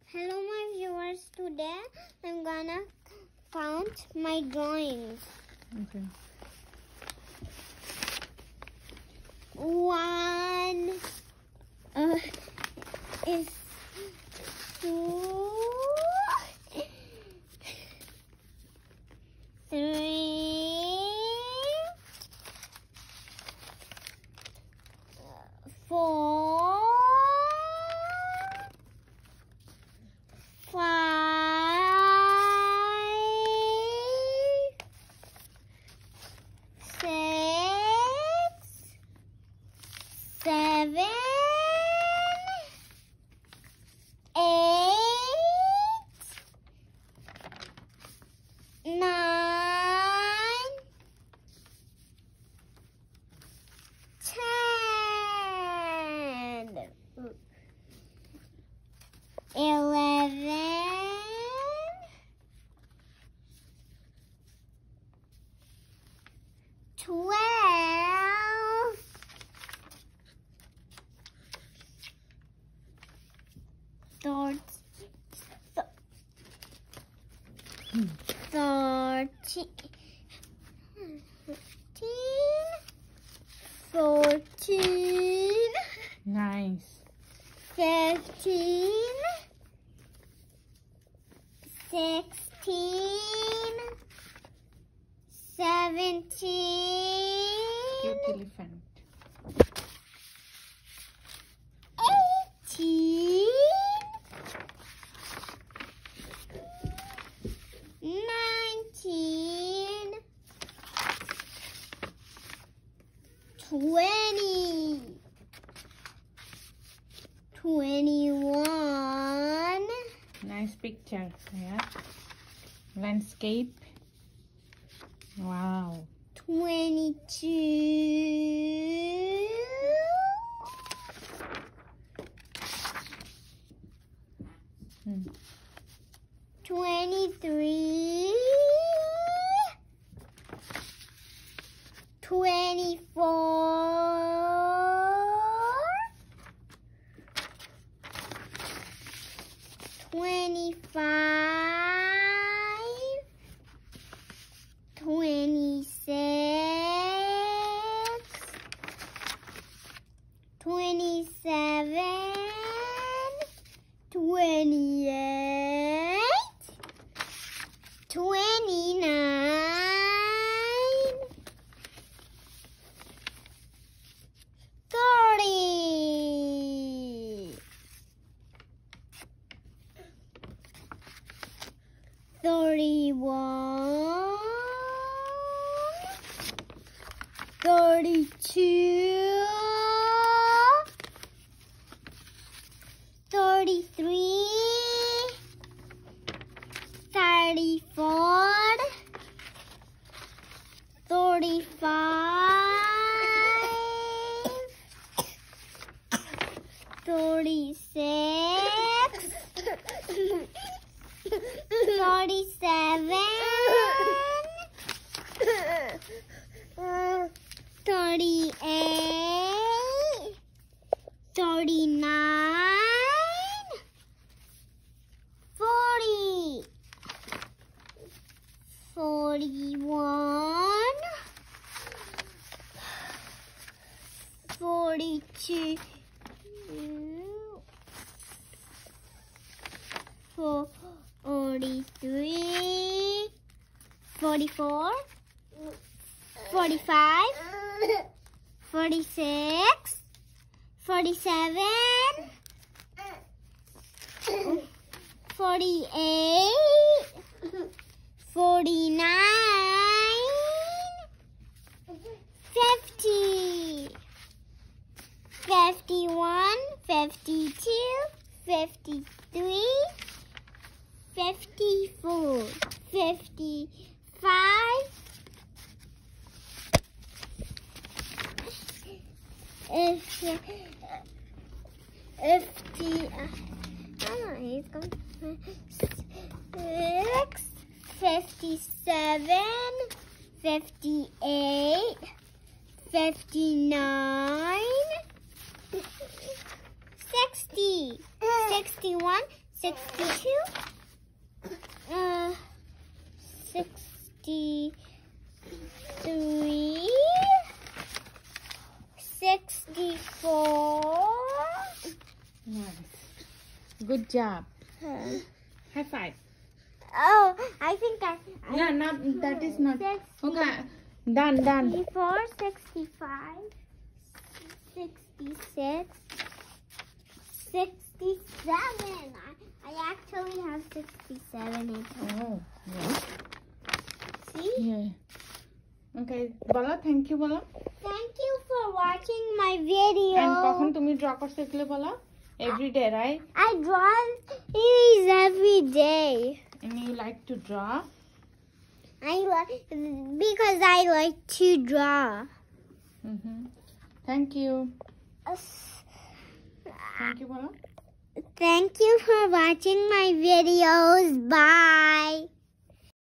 Hello my viewers, today I'm gonna count my drawings. Okay. 1 is 2, 3, 4, 5, 6, 7, 8, 9, 10, 11, 12, 13, 14, Nice. 15, 16, 17, Cute elephant. 18, 19, 20, 21, Nice picture. Yeah. Landscape. Wow. 22, 23, 24, 25, 26, 27, 28, 29, 30, 31, 32, 33, 34, 35, 36, 37, 38, 39, 40, 41, 42, 43, 44, 45, 46, 47, 48, 49, 50, 51, 52, 53, 54, 55, 57, 58, 59, 60, 61, 62, 63, 64. Nice. Good job. High five. Oh, I think I No, not that is not. 60, Okay. Done. 64, 65, 66, 67. I actually have 67 at home. Oh. Yeah. See? Yeah. Okay. বলো thank you বলো। Thank you for watching my video. And কখন তুমি draw করতে শিখলে বলো? Every day, right? I draw these every day. And you like to draw? Because I like to draw. Thank you. Thank you বলো। Thank you for watching my video.